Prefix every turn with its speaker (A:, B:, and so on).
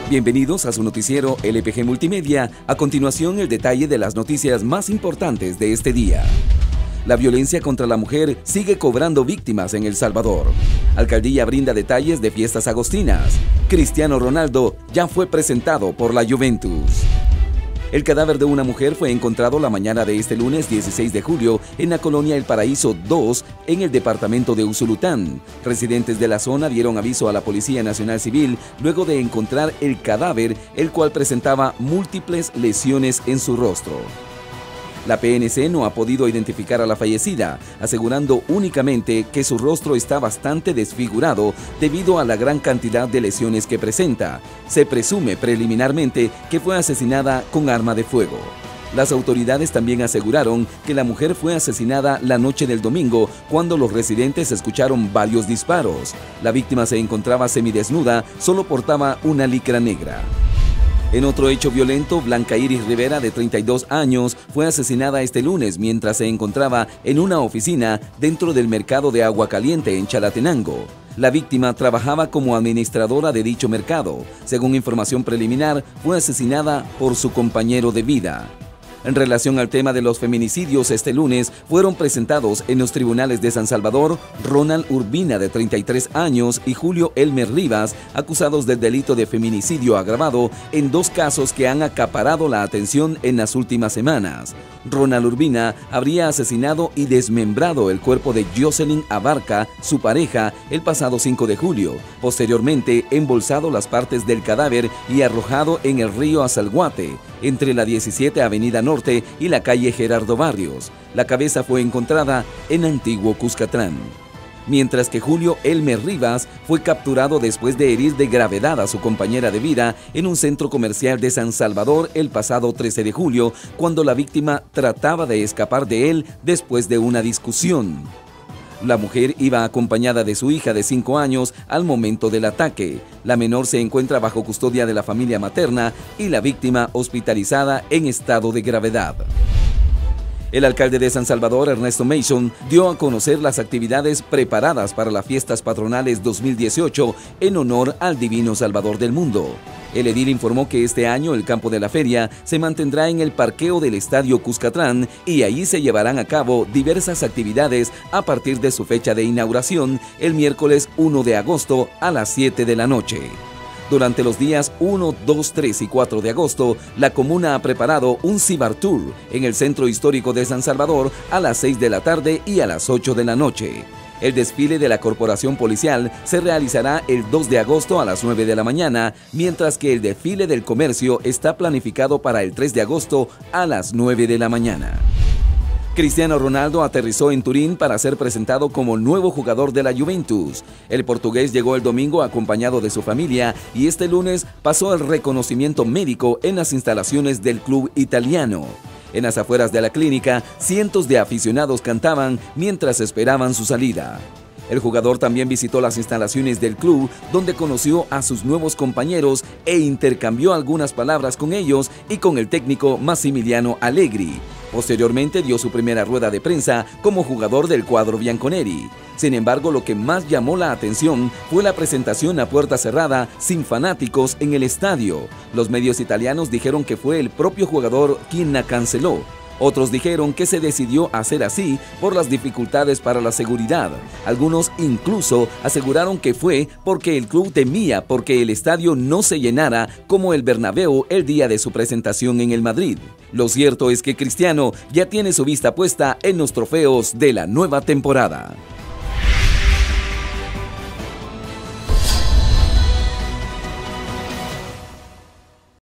A: Bienvenidos a su noticiero LPG Multimedia. A continuación, el detalle de las noticias más importantes de este día. La violencia contra la mujer sigue cobrando víctimas en El Salvador. Alcaldía brinda detalles de fiestas agostinas. Cristiano Ronaldo ya fue presentado por la Juventus. El cadáver de una mujer fue encontrado la mañana de este lunes 16 de julio en la colonia El Paraíso 2, en el departamento de Usulután. Residentes de la zona dieron aviso a la Policía Nacional Civil luego de encontrar el cadáver, el cual presentaba múltiples lesiones en su rostro. La PNC no ha podido identificar a la fallecida, asegurando únicamente que su rostro está bastante desfigurado debido a la gran cantidad de lesiones que presenta. Se presume preliminarmente que fue asesinada con arma de fuego. Las autoridades también aseguraron que la mujer fue asesinada la noche del domingo cuando los residentes escucharon varios disparos. La víctima se encontraba semidesnuda, solo portaba una licra negra. En otro hecho violento, Blanca Iris Rivera, de 32 años, fue asesinada este lunes mientras se encontraba en una oficina dentro del mercado de Agua Caliente en Chalatenango. La víctima trabajaba como administradora de dicho mercado. Según información preliminar, fue asesinada por su compañero de vida. En relación al tema de los feminicidios, este lunes fueron presentados en los tribunales de San Salvador Ronald Urbina, de 33 años, y Julio Elmer Rivas, acusados del delito de feminicidio agravado en dos casos que han acaparado la atención en las últimas semanas. Ronald Urbina habría asesinado y desmembrado el cuerpo de Jocelyn Abarca, su pareja, el pasado 5 de julio. Posteriormente, embolsado las partes del cadáver y arrojado en el río Azalguate, entre la 17 Avenida Norte y la calle Gerardo Barrios. La cabeza fue encontrada en Antiguo Cuscatlán. Mientras que Julio Elmer Rivas fue capturado después de herir de gravedad a su compañera de vida en un centro comercial de San Salvador el pasado 13 de julio, cuando la víctima trataba de escapar de él después de una discusión. La mujer iba acompañada de su hija de 5 años al momento del ataque. La menor se encuentra bajo custodia de la familia materna y la víctima hospitalizada en estado de gravedad. El alcalde de San Salvador, Ernesto Mason, dio a conocer las actividades preparadas para las fiestas patronales 2018 en honor al Divino Salvador del Mundo. El edil informó que este año el campo de la feria se mantendrá en el parqueo del Estadio Cuscatlán y allí se llevarán a cabo diversas actividades a partir de su fecha de inauguración el miércoles 1 de agosto a las 7 de la noche. Durante los días 1, 2, 3 y 4 de agosto, la comuna ha preparado un Cibar Tour en el Centro Histórico de San Salvador a las 6 de la tarde y a las 8 de la noche. El desfile de la Corporación Policial se realizará el 2 de agosto a las 9 de la mañana, mientras que el desfile del comercio está planificado para el 3 de agosto a las 9 de la mañana. Cristiano Ronaldo aterrizó en Turín para ser presentado como nuevo jugador de la Juventus. El portugués llegó el domingo acompañado de su familia y este lunes pasó el reconocimiento médico en las instalaciones del club italiano. En las afueras de la clínica, cientos de aficionados cantaban mientras esperaban su salida. El jugador también visitó las instalaciones del club, donde conoció a sus nuevos compañeros e intercambió algunas palabras con ellos y con el técnico Massimiliano Allegri. Posteriormente dio su primera rueda de prensa como jugador del cuadro bianconeri. Sin embargo, lo que más llamó la atención fue la presentación a puerta cerrada, sin fanáticos en el estadio. Los medios italianos dijeron que fue el propio jugador quien la canceló. Otros dijeron que se decidió hacer así por las dificultades para la seguridad. Algunos incluso aseguraron que fue porque el club temía porque el estadio no se llenara como el Bernabéu el día de su presentación en el Madrid. Lo cierto es que Cristiano ya tiene su vista puesta en los trofeos de la nueva temporada.